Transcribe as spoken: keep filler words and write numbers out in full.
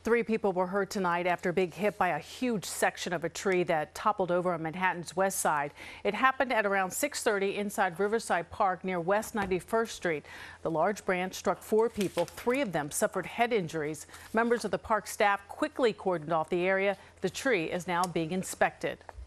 Three people were hurt tonight after a big hit by a huge section of a tree that toppled over on Manhattan's west side. It happened at around six thirty inside Riverside Park near West ninety-first Street. The large branch struck four people. Three of them suffered head injuries. Members of the park staff quickly cordoned off the area. The tree is now being inspected.